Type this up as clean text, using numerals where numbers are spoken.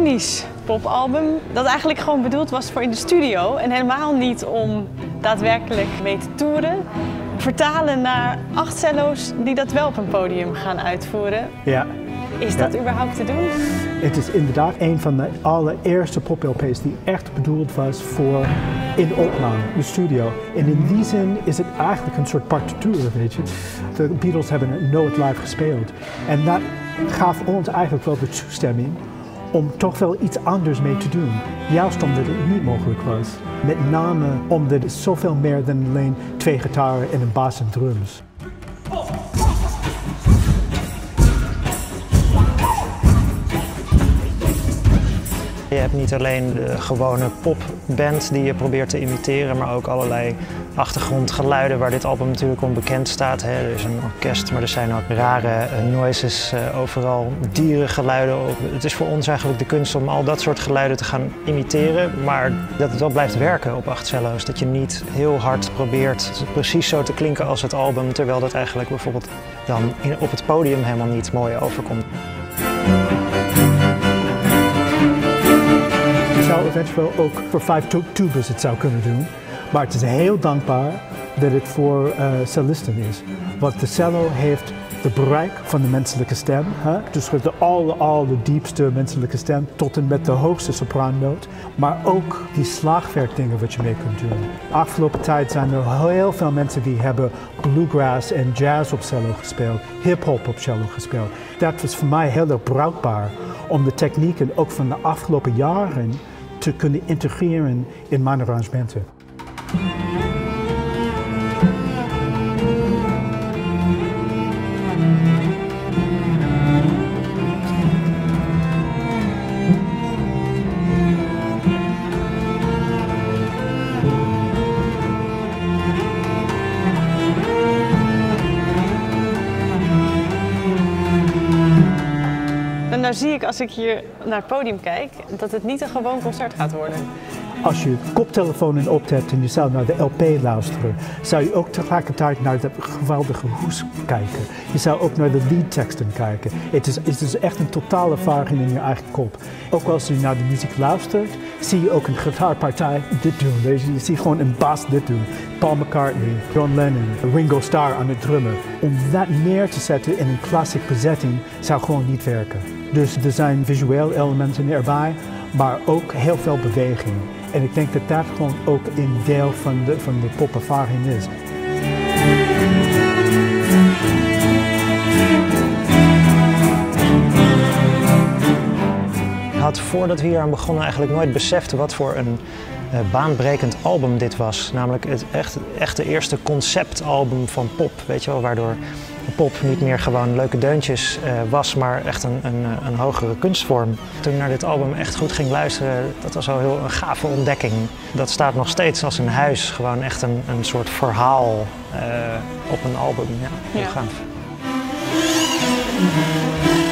elektronisch popalbum dat eigenlijk gewoon bedoeld was voor in de studio en helemaal niet om daadwerkelijk mee te toeren. Vertalen naar 8 cello's die dat wel op een podium gaan uitvoeren. Ja. Is dat überhaupt te doen? Het is inderdaad een van de allereerste pop-LP's die echt bedoeld was voor in opname, de studio. En in die zin is het eigenlijk een soort partituur, weet je. De Beatles hebben het nooit live gespeeld. En dat gaf ons eigenlijk wel de toestemming om toch wel iets anders mee te doen. Juist omdat het niet mogelijk was. Met name omdat het zoveel meer dan alleen 2 gitaren en een bas en drums. Je hebt niet alleen de gewone popband die je probeert te imiteren, maar ook allerlei achtergrondgeluiden waar dit album natuurlijk om bekend staat. Er is een orkest, maar er zijn ook rare noises, overal dierengeluiden. Het is voor ons eigenlijk de kunst om al dat soort geluiden te gaan imiteren, maar dat het wel blijft werken op 8 cello's. Dat je niet heel hard probeert precies zo te klinken als het album, terwijl dat eigenlijk bijvoorbeeld dan op het podium helemaal niet mooi overkomt. Je zou eventueel ook voor 5 tubas het zou kunnen doen, maar het is heel dankbaar dat het voor cellisten is. Want de cello heeft de bereik van de menselijke stem, dus de allerdiepste menselijke stem tot en met de hoogste sopraannoot, maar ook die slagwerkdingen wat je mee kunt doen. Afgelopen tijd zijn er heel veel mensen die hebben bluegrass en jazz op cello gespeeld, hip-hop op cello gespeeld. Dat was voor mij heel erg bruikbaar om de technieken ook van de afgelopen jaren te kunnen integreren in mijn arrangementen. En nou zie ik als ik hier naar het podium kijk dat het niet een gewoon concert gaat worden. Als je koptelefoon in op hebt en je zou naar de LP luisteren, zou je ook tegelijkertijd naar de geweldige hoes kijken. Je zou ook naar de liedteksten kijken. Het is echt een totale ervaring in je eigen kop. Ook als je naar de muziek luistert, zie je ook een gitaarpartij dit doen. Je ziet gewoon een bas dit doen. Paul McCartney, John Lennon, Ringo Starr aan het drummen. Om dat neer te zetten in een klassiek bezetting zou gewoon niet werken. Dus er zijn visuele elementen erbij, maar ook heel veel beweging. En ik denk dat dat gewoon ook een deel van de popervaring is. Ik had voordat we hier aan begonnen eigenlijk nooit beseft wat voor een baanbrekend album dit was. Namelijk het echt eerste conceptalbum van pop, weet je wel, waardoor pop niet meer gewoon leuke deuntjes was, maar echt een hogere kunstvorm. Toen ik naar dit album echt goed ging luisteren, dat was al heel een gave ontdekking. Dat staat nog steeds als een huis, gewoon echt een soort verhaal op een album. Ja, heel gaaf.